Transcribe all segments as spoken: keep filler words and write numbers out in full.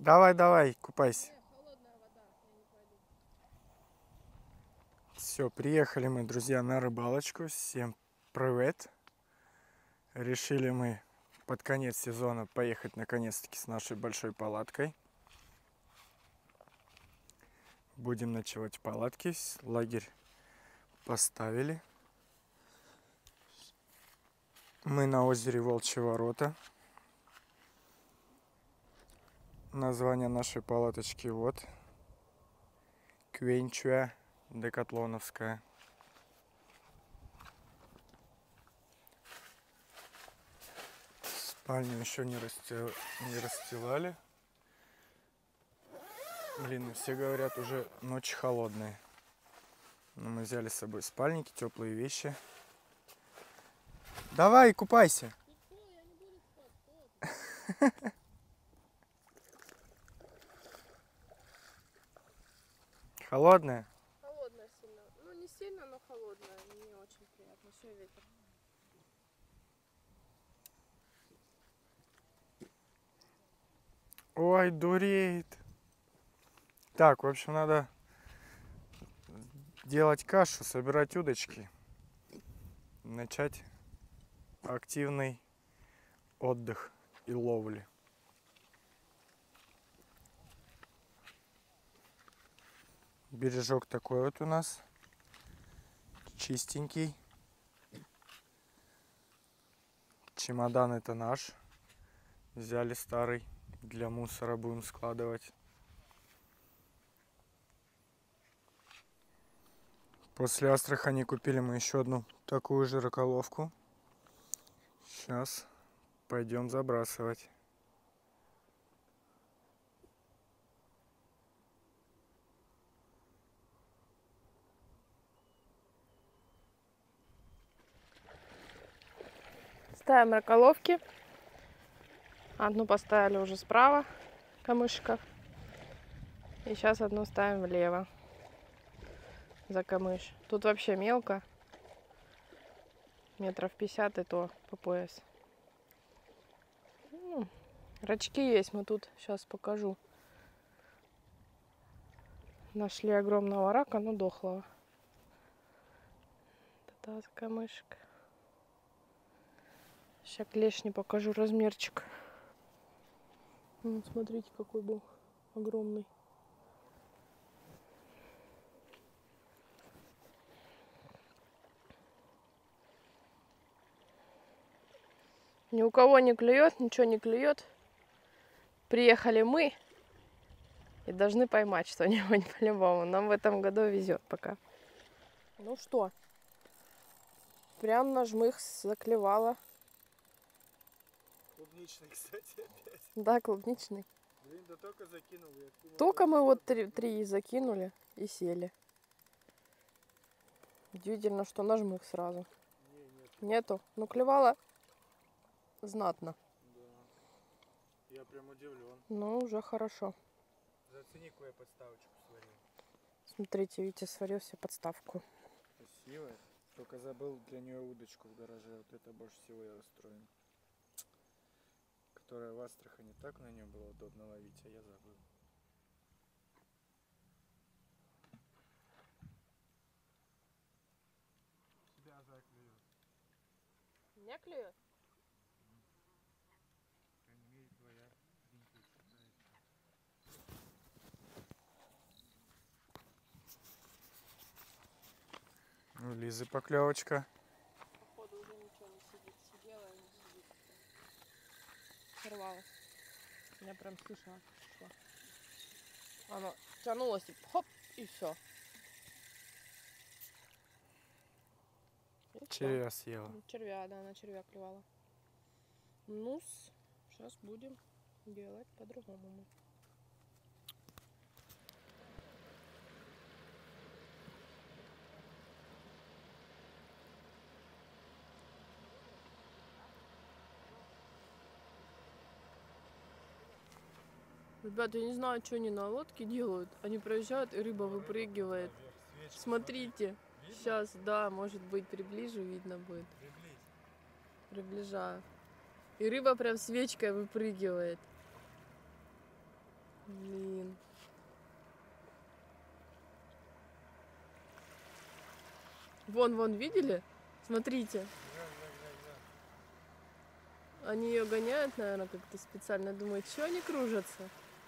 Давай, давай, купайся. Все, приехали мы, друзья, на рыбалочку. Всем привет. Решили мы под конец сезона поехать наконец-таки с нашей большой палаткой. Будем ночевать в палатке. Лагерь поставили. Мы на озере Волчьи ворота. Название нашей палаточки вот. Квенчуа Декатлоновская. Спальню еще не, расстил... не расстилали. Блин, все говорят, уже ночи холодные. Но мы взяли с собой спальники, теплые вещи. Давай, купайся. Холодная? Холодная сильно. Ну не сильно, но холодная. Не очень приятно. Еще и ветер. Ой, дуреет. Так, в общем, надо делать кашу, собирать удочки. Начать активный отдых и ловли. Бережок такой вот у нас. Чистенький. Чемодан это наш. Взяли старый. Для мусора будем складывать. После Астрахани купили мы еще одну такую же раколовку. Сейчас пойдем забрасывать. Ставим раколовки. Одну поставили уже справа, камышка. И сейчас одну ставим влево, за камыш. Тут вообще мелко. Метров пятьдесят и то по пояс. Ну, рачки есть, мы тут сейчас покажу. Нашли огромного рака, но дохлого. Это камышка. Сейчас клешни покажу размерчик. Вот, смотрите, какой был огромный. Ни у кого не клюет, ничего не клюет. Приехали мы и должны поймать что-нибудь по-любому. Нам в этом году везет пока. Ну что, прям на жмых заклевало. Клубничный, кстати, опять. Да, клубничный. Блин, да только закинул. Только мы вот три, три закинули и сели. Удивительно, что на жмых сразу. Не, нет. Нету. Ну, клевало знатно. Да. Я прям удивлен. Ну, уже хорошо. Зацени, какую я подставочку сварил. Смотрите, Витя сварил себе подставку. Красивая. Только забыл для нее удочку в гараже. Вот это больше всего я расстроен. Которая в Астрахани так на нее было удобно ловить, а я забыл. Тебя заклюет. Не клюет? По крайней мере, твоя линька считается. У Лизы поклевочка. Походу уже ничего не сидит. Сидела и не сидит. Сорвалась. Я прям слышала, что оно тянулось и хоп, и все. Червя съела. Червя, да, на червя клевала. Ну, сейчас будем делать по-другому. Ребята, я не знаю, что они на лодке делают. Они проезжают, и рыба выпрыгивает. Смотрите. Сейчас, да, может быть, приближу, видно будет. Приближаю. И рыба прям свечкой выпрыгивает. Блин. Вон, вон, видели? Смотрите. Они ее гоняют, наверное, как-то специально. Думают, что они кружатся.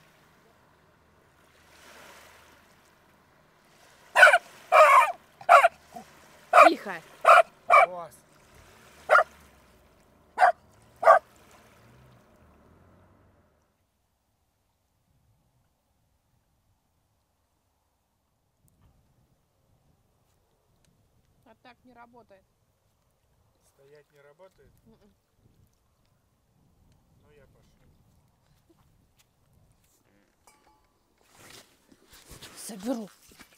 Тихо. Класс. А так не работает. Стоять не работает? М-м. Ну я пошел. Соберу.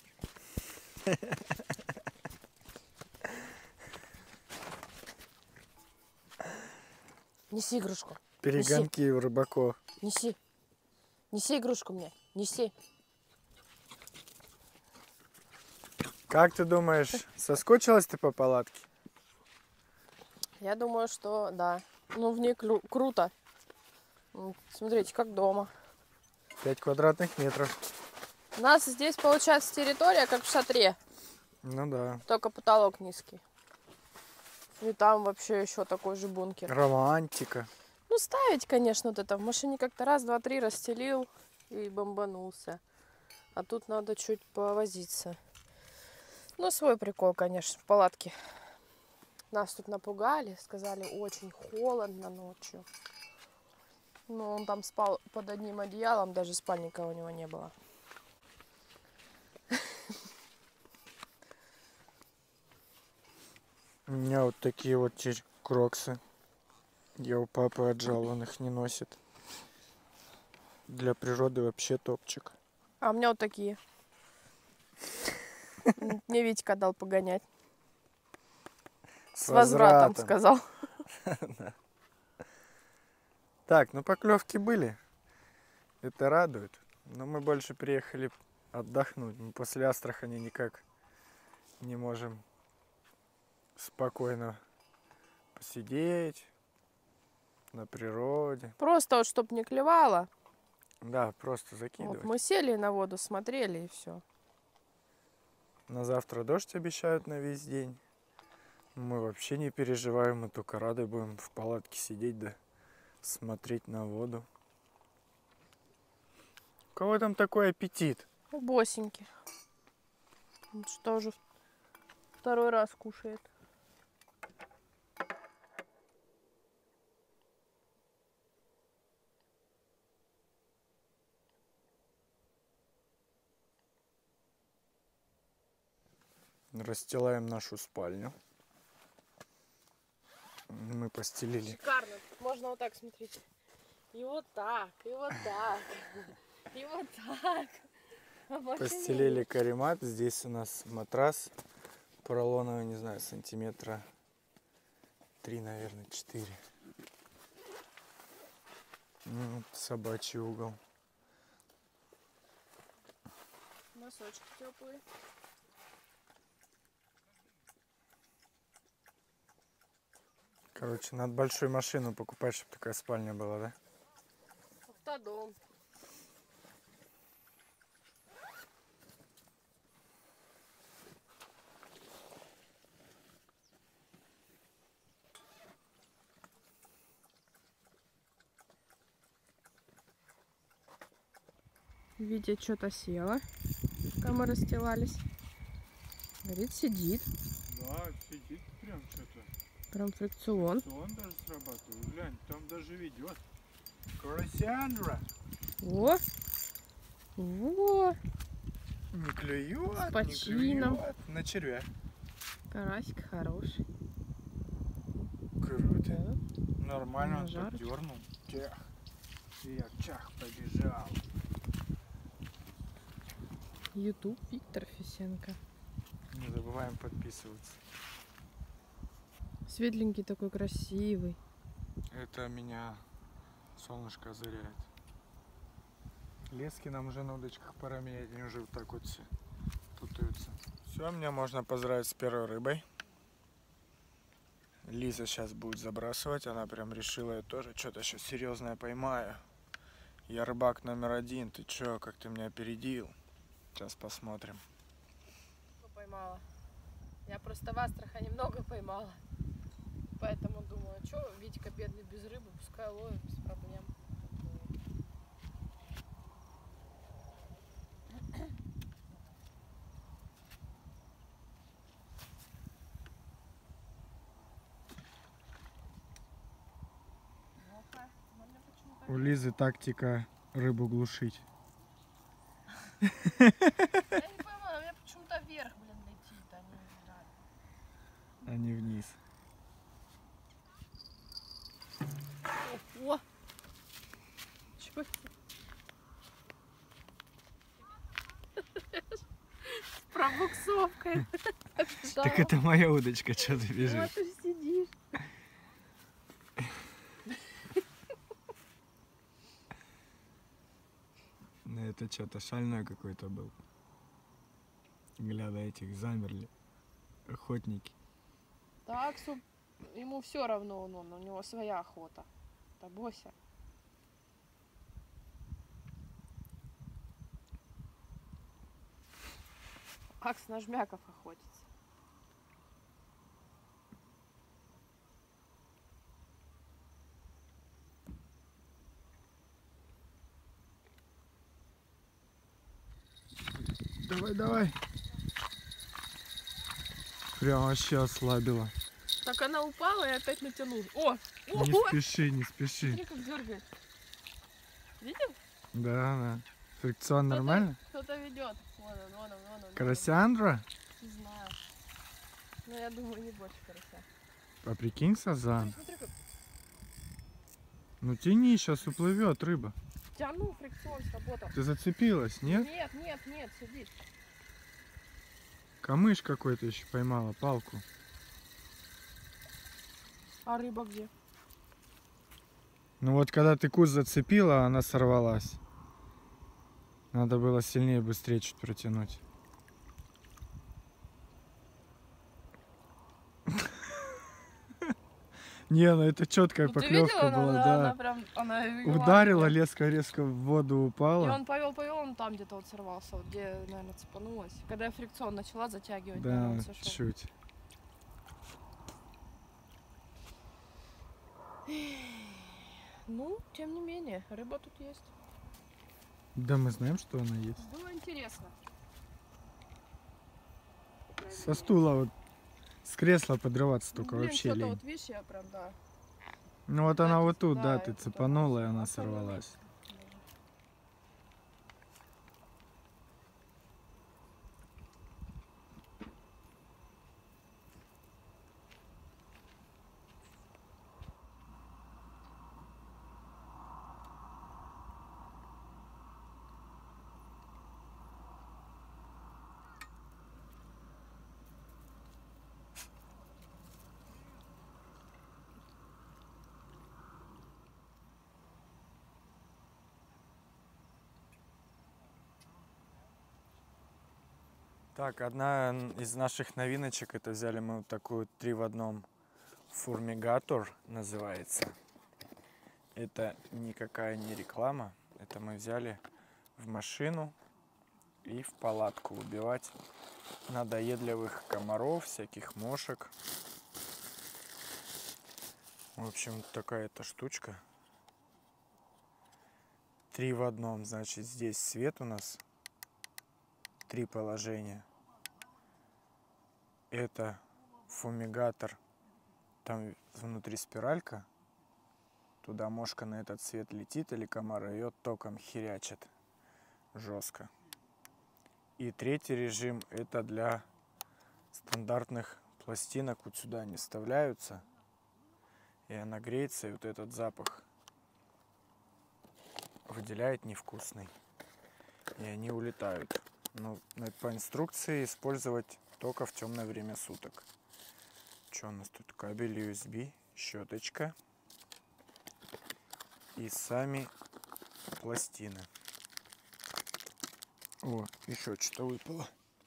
Неси игрушку. Перегонки у рыбаков. Неси. Неси игрушку мне. Неси. Как ты думаешь, соскучилась ты по палатке? Я думаю, что да. Ну, в ней клю- круто. М, Смотрите, как дома. пять квадратных метров. У нас здесь получается территория, как в шатре. Ну да. Только потолок низкий. И там вообще еще такой же бункер. Романтика. Ну, ставить, конечно, вот это. В машине как-то раз, два, три расстелил и бомбанулся. А тут надо чуть повозиться. Ну, свой прикол, конечно, в палатке. Нас тут напугали, сказали, очень холодно ночью. Но он там спал под одним одеялом, даже спальника у него не было. У меня вот такие вот теперь кроксы. Я у папы отжал, он их не носит. Для природы вообще топчик. А у меня вот такие. М, Мне Витька дал погонять. С С возвратом, возвратом. сказал. Так, ну поклевки были. Это радует. Но мы больше приехали отдохнуть. Мы после Астрахани никак не можем спокойно посидеть на природе. Просто вот, чтоб не клевало. Да, просто Вот закидывать. мы сели на воду, смотрели и все. На завтра дождь обещают на весь день. Мы вообще не переживаем, мы только рады будем в палатке сидеть да смотреть на воду. У кого там такой аппетит? Ну, босеньки. Он что уже второй раз кушает. Расстилаем нашу спальню. Мы постелили. Шикарно. Можно вот так смотреть. И вот так, и вот так, и вот так. А вообще Постелили не- каремат. Здесь у нас матрас поролоновый, не знаю, сантиметра три, наверное, четыре. Ну, собачий угол. Носочки теплые. Короче, надо большую машину покупать, чтобы такая спальня была, да? Автодом. Витя что-то села, пока мы расстилались. Говорит, сидит. Да, сидит прям что-то. Прям фрикцион. Он даже срабатывает. Глянь, там даже ведет. Карасяндра. Во! Во! Не клюет, С не почином. клюет. На червя. Карасик хороший. Круто. Да. Нормально На он жарочку. поддернул. Чах. И я чах побежал. Ютуб Виктор Фисенко. Не забываем подписываться. Светленький такой, красивый. Это меня солнышко озаряет. Лески нам уже на удочках пора менять, они уже вот так вот все путаются. Все, меня можно поздравить с первой рыбой. Лиза сейчас будет забрасывать, она прям решила, я тоже что-то сейчас серьезное поймаю. Я рыбак номер один. Ты чё, как ты меня опередил? Сейчас посмотрим. Поймала. Я просто в Астрахани много поймала. Поэтому думаю, что Витька бедный без рыбы, пускай ловит без проблем. У Лизы тактика рыбу глушить. Я не поймала, у меня почему-то вверх, блин, летит, а не вниз. А не вниз. О! Чё это? С пробуксовкой. Так это моя удочка, что ты бежишь? Вот ты сидишь. Ну это что-то шальной какой-то был. Гляда этих замерли. Охотники. Так, ему все равно, он, он, у него своя охота. Да бойся. Акс на жмяков охотится. Давай, давай. Прям вообще ослабила. Так она упала и опять натянула. О! Не О! спеши, не спеши. Смотри, как дергает. Видел? Да, да. Фрикцион нормально? Кто-то ведет. Вон он, вон он, вон он. Карасяндра? Не знаю. Но я думаю, не больше карася. А прикинь, сазан. Смотри, как Ну тяни, сейчас уплывет рыба. тяну, фрикцион сработал. Ты зацепилась, нет? Нет, нет, нет, сидит. Камыш какой-то еще поймала, палку. А рыба где? Ну вот когда ты куст зацепила, она сорвалась. Надо было сильнее, быстрее чуть протянуть. Не, ну это четкая Ну, ты поклевка видела, была, она, да. она прям, она вела Ударила, меня. резко-резко в воду И упала. он повел, повел, он там где-то вот сорвался, вот где, наверное, цепанулась. Когда я фрикцион начала затягивать, Да, наверное, он сошел. чуть. Ну, тем не менее, рыба тут есть. Да, мы знаем, что она есть. Было интересно. Со стула вот, с кресла подрываться только Ну, блин, вообще что-то лень. вот, видишь, я прям, да. Ну вот Да, она ты- вот тут, да, да, ты я тут цепанула, и оказывается. она А то не сорвалась. метит даже. Так, одна из наших новиночек, это взяли мы вот такую три в одном фурмигатор, называется. Это никакая не реклама, это мы взяли в машину и в палатку убивать надоедливых комаров, всяких мошек. В общем, такая-то штучка. Три в одном, значит, здесь свет у нас. Три положения. Это фумигатор, там внутри спиралька. Туда мошка на этот свет летит или комар, ее током херячит жестко. И третий режим, это для стандартных пластинок, вот сюда они вставляются, и она греется, и вот этот запах выделяет невкусный, и они улетают. Ну, по инструкции использовать только в темное время суток. Что у нас тут? Кабель ю эс би, щеточка и сами пластины. О, еще что-то выпало.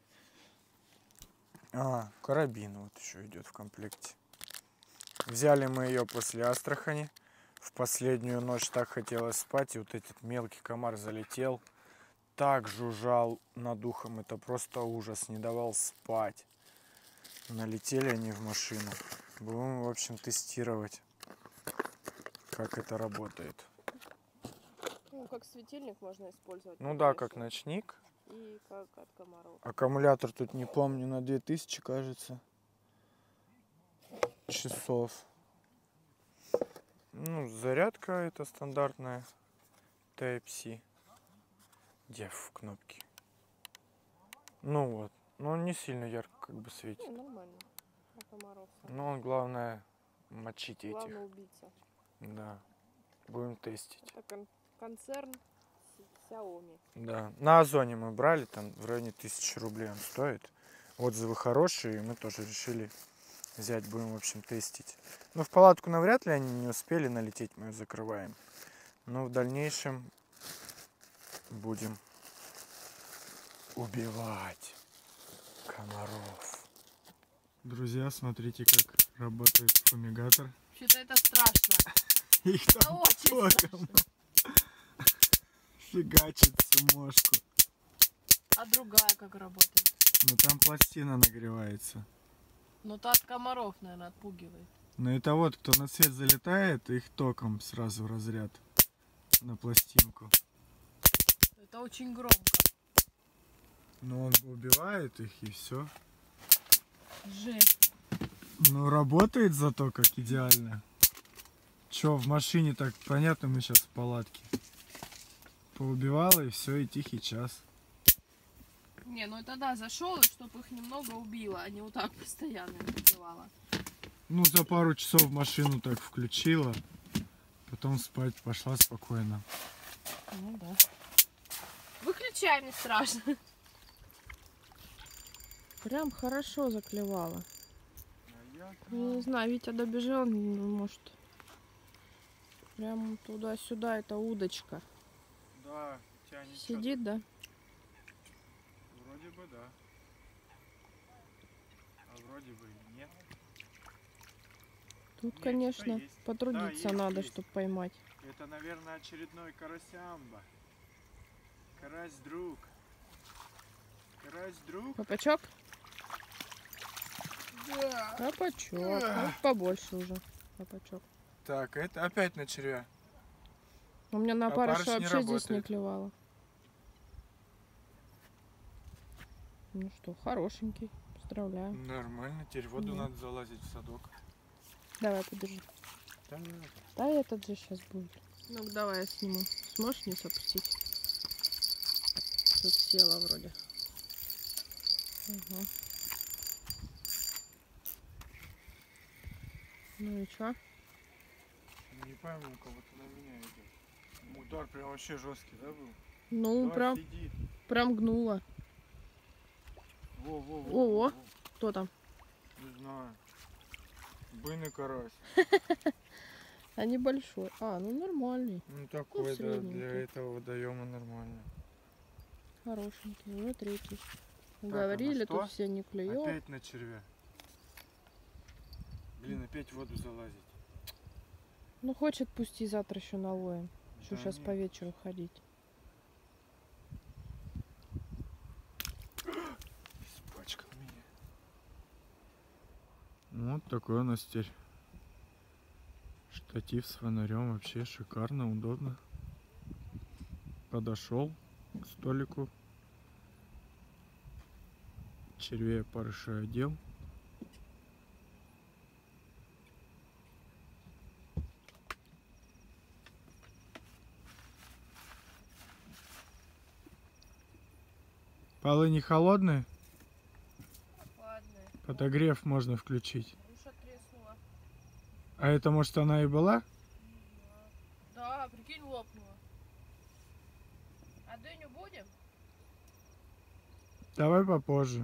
А, карабин вот еще идет в комплекте. Взяли мы ее после Астрахани. В последнюю ночь так хотелось спать, и вот этот мелкий комар залетел, так жужжал над ухом, это просто ужас, не давал спать. Налетели они в машину. Будем, в общем, тестировать, как это работает. Ну, как светильник можно использовать. Ну да, как ночник. И как от комаров. Аккумулятор тут, не помню, на две тысячи, кажется, часов. Ну, зарядка это стандартная Type-C. Где в кнопке? Ну вот. Но он не сильно ярко как бы светит. Ну, нормально. А комаров. Но он, главное, мочить Главное этих. убийца. Да. Будем тестить. Это кон концерн Xiaomi. Да. На Озоне мы брали, там в районе тысячи рублей он стоит. Отзывы хорошие, и мы тоже решили взять, будем, в общем, тестить. Ну, в палатку навряд ли они не успели налететь, мы ее закрываем. Но в дальнейшем будем убивать комаров. Друзья, смотрите, как работает фумигатор. Вообще-то это страшно. Их там очень страшно. Фигачит сумошку. А другая как работает? Ну там пластина нагревается. Ну то от комаров, наверное, отпугивает. Но это вот, кто на свет залетает, их током сразу в разряд на пластинку. Это очень громко. Но он убивает их и все. Жесть. Ну работает зато как идеально. Че, в машине так понятно, мы сейчас в палатке. Поубивала и все, и тихий час. Не, ну это да, зашел, и чтобы их немного убило, а не вот так постоянно убивала. Ну за пару часов машину так включила, потом спать пошла спокойно. Ну да. Выключай, мне страшно. Прям хорошо заклевала. Я не знаю, Витя добежал, может. Прям туда-сюда, это удочка. Да, тянет. Сидит, да? Вроде бы да. А вроде бы и нет. Тут, Нет, конечно, есть. потрудиться Да, есть, надо, есть. чтобы поймать. Это, наверное, очередной карасямба. Карась друг. Карась друг. Хапачок? Да. Хапачок. Ну, побольше уже. Хапачок. Так, это опять на червя. У меня на А опарыша парыш не вообще здесь не работает. клевала. Ну что, хорошенький. Поздравляю. Нормально, теперь в воду Да. надо залазить в садок. Давай, подержи. Да, Да, этот же сейчас будет. Ну давай я сниму. Сможешь вниз опустить? Тут села вроде. Угу. Ну и чё? не пойму, у кого-то на меня идет. Удар прям вообще жесткий, да, был? Ну, Давай, прям, сиди. прям гнула. Во, во, во, Ого. во, во. Кто там? Не знаю. Буйный карась. А небольшой. А, ну нормальный. Ну такой, да, средненький. для этого водоема нормально. Хорошенький. Уже третий. а Говорили, на что? тут все не клюет. Опять на червя. Блин, опять в воду залазить. Ну хочет, пусть и завтра еще наловим. Еще Да сейчас нет. по вечеру ходить. Испачкал меня. Вот такой у нас теперь штатив с фонарем. Вообще шикарно, удобно. Подошел к столику. Червей парыша одел. Полы не холодные? Ладно. Подогрев можно включить. Руша треснула. А это, может, она и была? Да, прикинь, лопнула. А дыню будем? Давай попозже.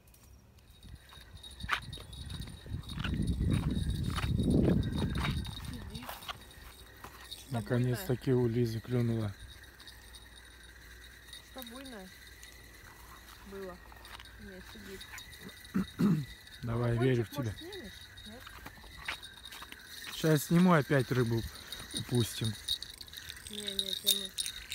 Сидит. Наконец-таки у Лизы клюнула. Что буйное? Было. Не, сидит. Давай, Кончик, верю в тебя. может, снимешь? Нет? Сейчас сниму опять рыбу. отпустим. Не, не, тяну.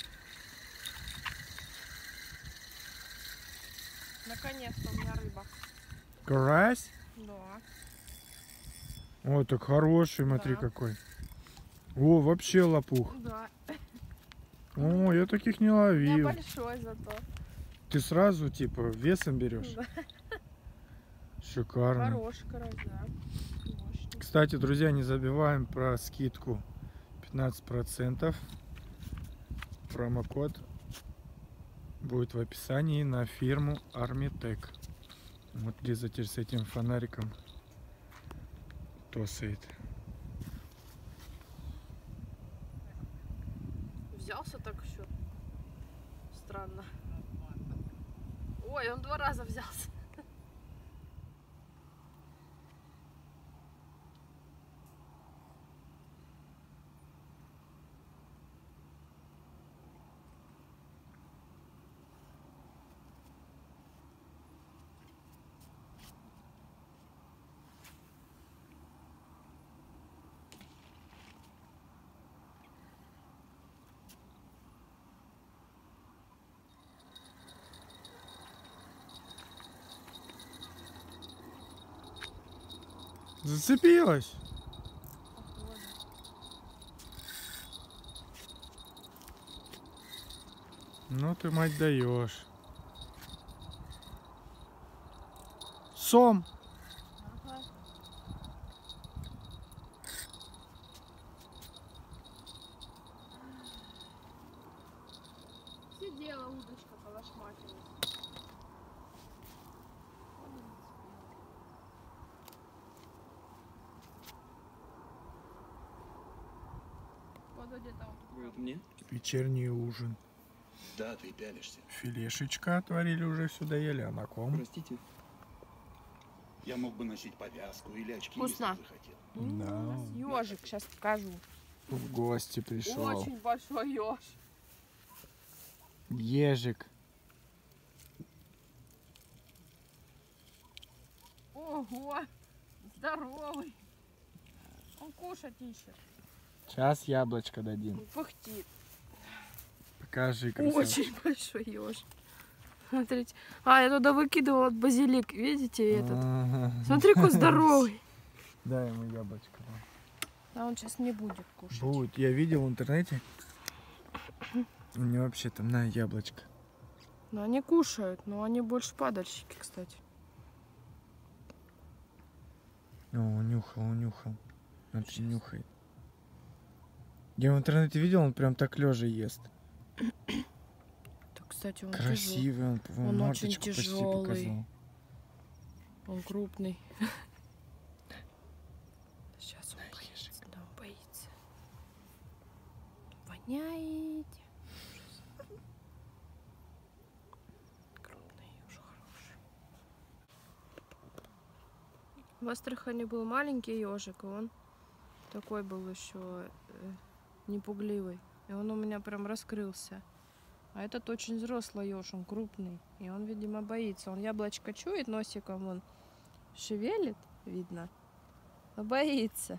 Наконец-то у меня рыба. Карась? Да. О, так хороший, смотри, Да. какой. О, вообще лопух. Да. О, я таких не У меня ловил. большой зато. Ты сразу, типа, весом берешь? Да. Шикарно. Хороший карась, да. Мощный. Кстати, друзья, не забываем про скидку пятнадцать процентов. Промокод будет в описании на фирму Armitec. Вот Лиза теперь с этим фонариком тосает. Взялся так еще. Странно. Ой, он два раза взялся. Зацепилась? Ну ты, мать, даешь. Сом! Ага. Сидела удочка, полошматилась. Вот где-то вот. Это мне? Вечерний ужин. Да, ты пялишься. Филешечка отварили, уже все доели, а на ком? Простите. Я мог бы носить повязку или очки, Вкусно. если захотел. Да. Ежик, сейчас покажу. В гости пришел. Очень большой еж. Ежик. Ого, здоровый. Он кушать ищет. Сейчас яблочко дадим. Он пыхтит. Покажи, красавчик. Очень большой еж. Смотрите. А, я туда выкидывала базилик. Видите этот? Ага. Смотри, какой здоровый. Дай ему яблочко. А он сейчас не будет кушать. Будет. Я видел в интернете. У него вообще там на яблочко. Ну, они кушают, но они больше падальщики, кстати. О, унюхал, унюхал. Он нюхает. Я в интернете видел, он прям так лежа ест. Так, кстати, он Красивый, он, Он очень мордочку почти тяжелый. показал. Он крупный. Сейчас он боится, да, он боится. Воняет. Крупный, уже хороший. В Астрахани был маленький ежик, и он такой был еще э, непугливый. И он у меня прям раскрылся. А этот очень взрослый еж, он крупный. И он, видимо, боится. Он яблочко чует, носиком он шевелит, видно. Но боится.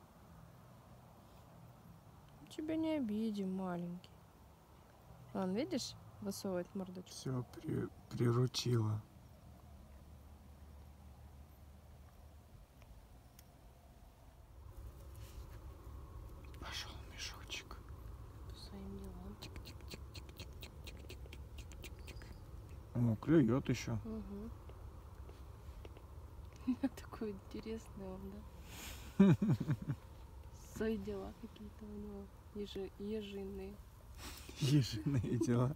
Тебя не обидим, маленький. Вон, видишь, высовывает мордочку. Все, при, приручила. Пошел мешочек. По своим делам. О, клюет еще. Угу. Такой интересный он, да? Свои дела какие-то у него ежи, ежиные. Ежиные дела.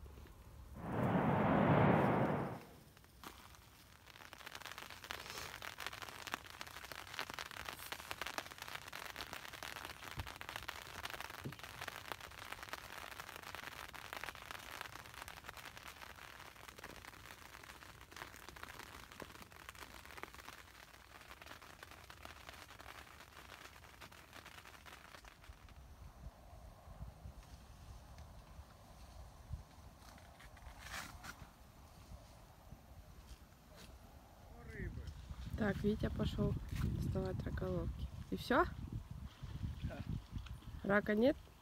Так, Витя пошел доставать раколовки. И все? Рака нет?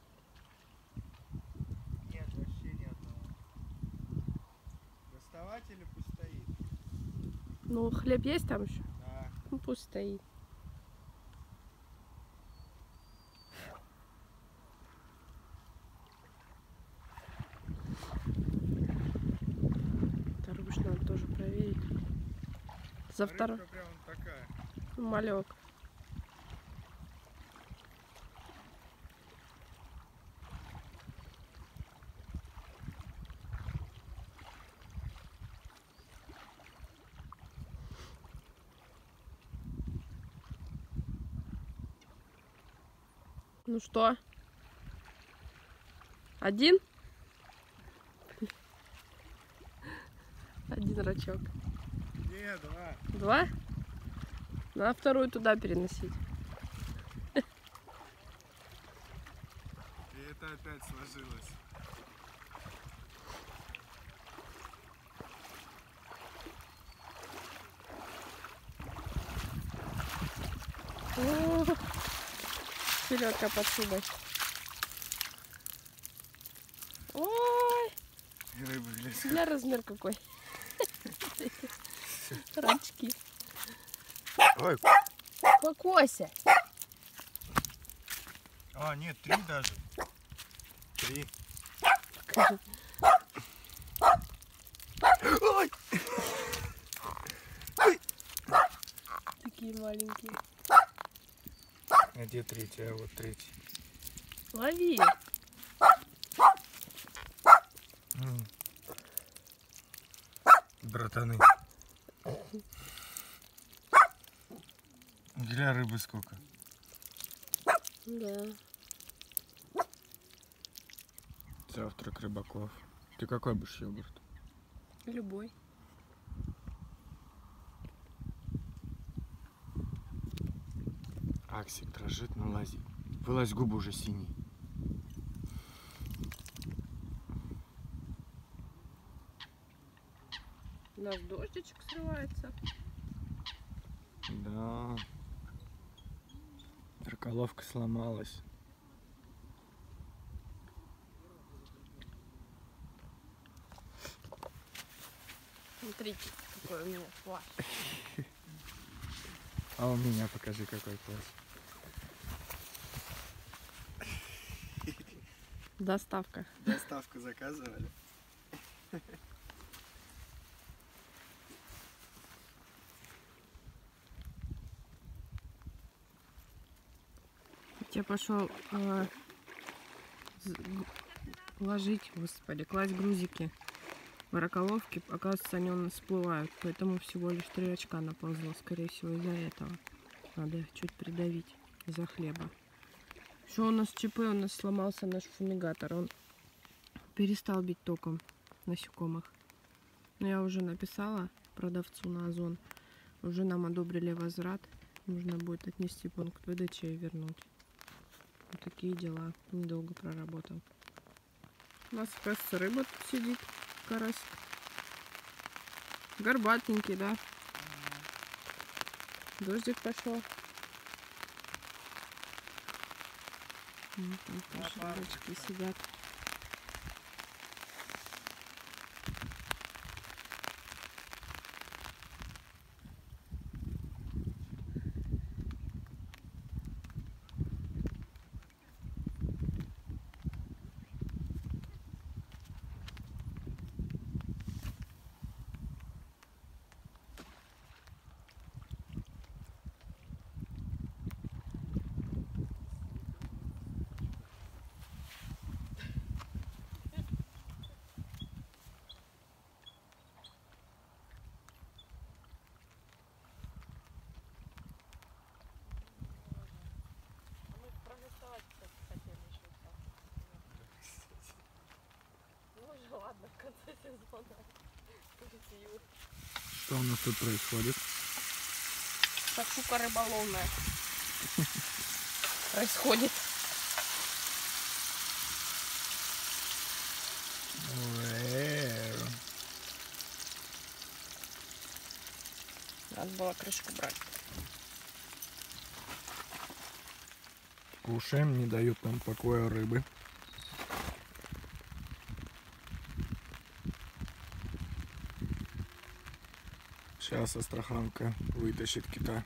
закрывать или пусть стоит? Ну, хлеб есть там еще? Да. Ну, пусть стоит. Таргуш надо тоже проверить. За второй. Рыбка прям такая. Малек. Ну что? Один? Один рачок. Не, два. Два? Надо вторую туда переносить. И это опять сложилось. О, селедка под шубой. Ой, Рыба глядь. для размер какой. Рачки. Ой. Покойся. А, нет, три даже. Три. Ой. Такие маленькие. А где третий? А вот третий. Лови. М. Братаны. Для рыбы сколько? Да. Завтрак рыбаков. Ты какой будешь йогурт? Любой. Аксик дрожит, но лазит. Вылазь, губы уже синие. У нас дождичек срывается. Да. Раколовка сломалась. Смотрите, какой у меня плащ. А у меня покажи, какой класс. Доставка. Доставку заказывали. Я пошел э, ложить, господи, класть грузики в раколовке. Оказывается, они у нас всплывают, поэтому всего лишь три очка наползло, скорее всего, из-за этого. Надо их чуть придавить из-за хлеба. Еще у нас ЧП, у нас сломался наш фумигатор. Он перестал бить током насекомых. Но я уже написала продавцу на Озон. Уже нам одобрили возврат. Нужно будет отнести в пункт выдачи и вернуть. Вот такие дела. Недолго проработал. У нас, кажется, рыба тут сидит. Карась. Горбатенький, да? Дождик пошел. Вот там тоже рыбочки сидят. Ладно, в конце сезона. Что у нас тут происходит? Шакшука рыболовная происходит. Надо было крышку брать. Кушаем, не дают нам покоя рыбы. Сейчас астраханка вытащит кита.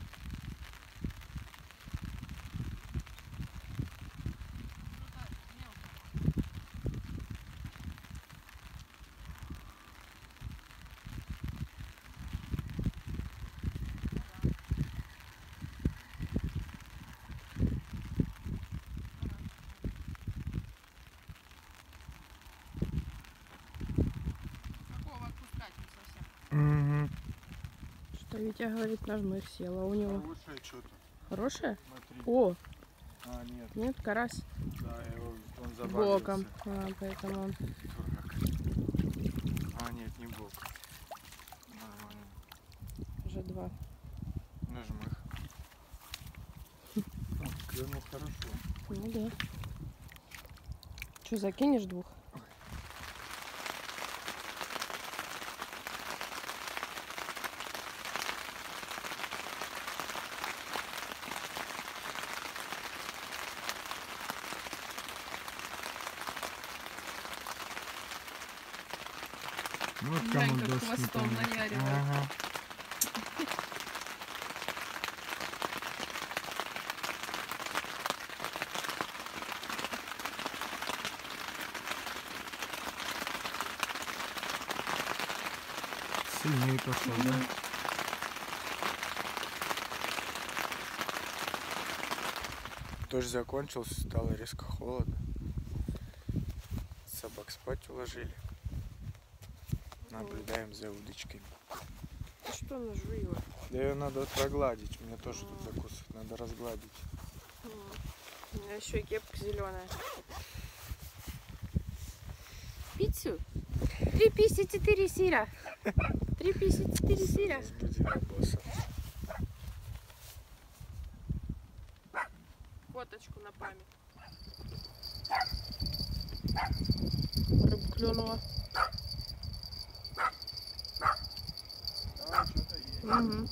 Угу. Что Витя говорит, на жмых села у него. Хорошее что-то. Хорошая? Смотри. О, А, нет. нет, карась. Да, его, он забавился. Боком. А, поэтому он... Дурак. А, нет, не бок. Нормально. Уже два. Нажмых. Клюнул хорошо. Ну да. Что, закинешь двух? Вот Глянь, кому как дождь не хвостом помог. наяривает. Ага. Сильнее пошел, Мгм. да? Дождь закончился, стало резко холодно. Собак спать уложили. Наблюдаем за удочками. Ты что нажуй его? Да ее надо прогладить. У меня тоже тут закусывать. Надо разгладить. У меня еще и кепка зеленая. Пиццу? три пятьдесят четыре сира. три пятьдесят четыре сира. Разбудила босса. Фоточку на память. Рыбка клюнула. А, что-то есть. Угу.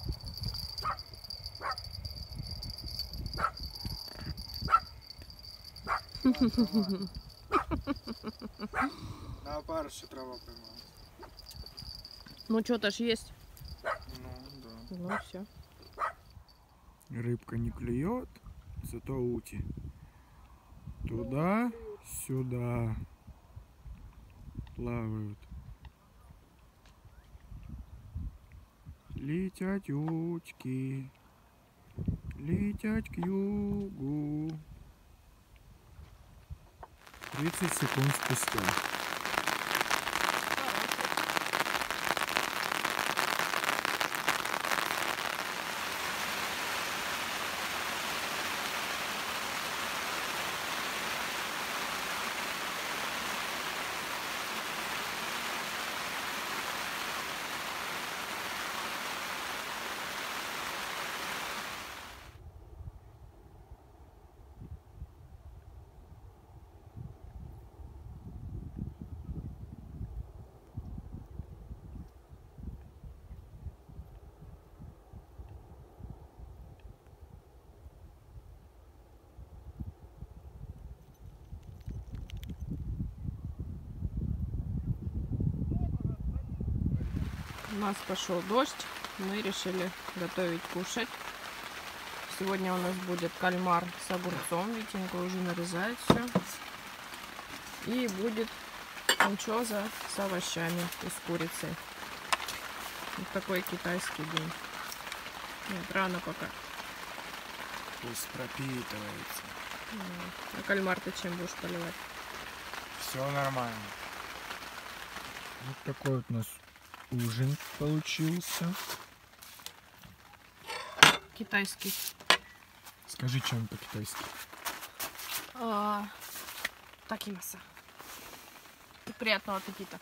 На опарыше трава поймалась. Ну что-то ж есть. Ну, да. Ну все. Рыбка не клюет, зато ути. Туда, сюда плавают. Летят утки, летят к югу. тридцать секунд спустя. У нас пошел дождь, мы решили готовить кушать. Сегодня у нас будет кальмар с огурцом, Витенька уже нарезает все. И будет анчоза с овощами и с курицей. Вот такой китайский день. Нет, рано пока. Пусть пропитывается. А кальмар ты чем будешь поливать? Все нормально. Вот такой вот у нас ужин получился. Китайский. Скажи что-нибудь по-китайски. А, такимаса. Приятного аппетита.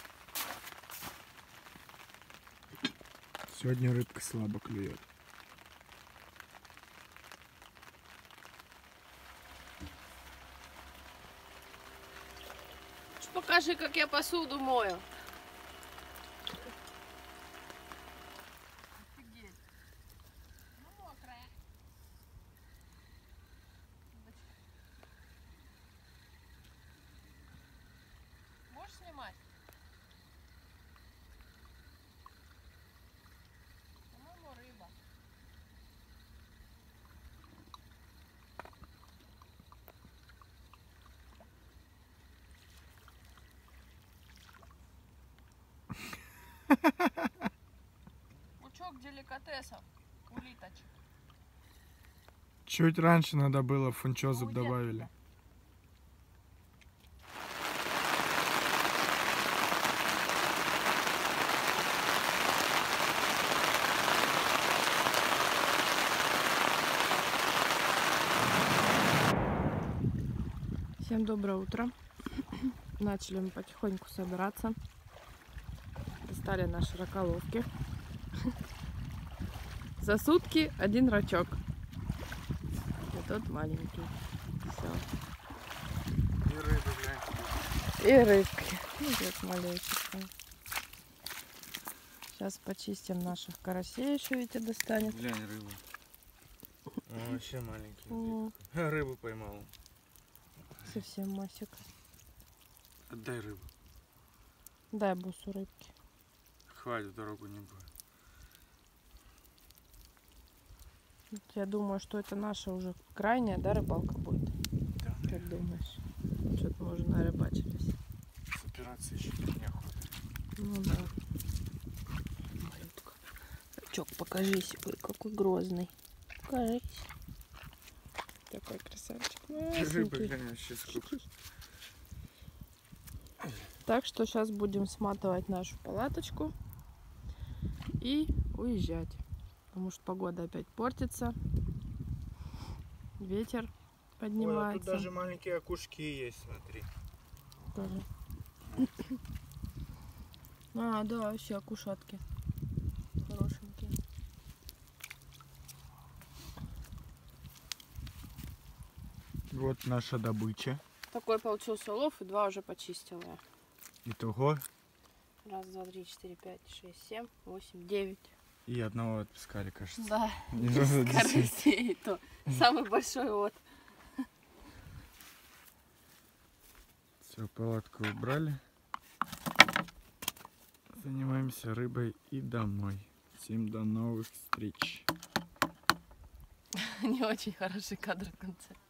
Сегодня рыбка слабо клюет. Покажи, как я посуду мою. Можешь снимать? Пучок деликатесов, улиточек. Чуть раньше надо было фунчозу Уйди добавили. оттуда. Всем доброе утро. Начали мы потихоньку собираться. Достали наши раколовки. За сутки один рачок. И тот маленький. Все. И рыбы, глянь. И рыбки. Ну, вот маленький. Сейчас почистим наших карасей, еще Витя достанет. Глянь, рыба. А, вообще маленький. М, Рыбу поймал. Совсем масик. Отдай рыбу. Дай бусу рыбки. Хватит, дорогу не будет. Я думаю, что это наша уже крайняя, да, рыбалка будет? Да, Как думаешь? Что-то мы уже нарыбачились. с операцией еще неохота. Ну да. Малютка. Рачок, покажись. Ой, какой грозный. Покажись. Такой красавчик. Рыба, Масенький. глянь, вообще сколько. Так что сейчас будем сматывать нашу палаточку и уезжать. Потому что погода опять портится. Ветер Ой, а тут поднимается. даже маленькие окушки есть, смотри. Тоже. А, да, вообще окушатки. Хорошенькие. Вот наша добыча. Такой получился улов, и два уже почистила я. Итого. Раз, два, три, четыре, пять, шесть, семь, восемь, девять. И одного отпускали, кажется. Да, Не надо десять. карасей то. Самый большой вот. Все, палатку убрали. Занимаемся рыбой и домой. Всем до новых встреч. Не очень хороший кадр в конце.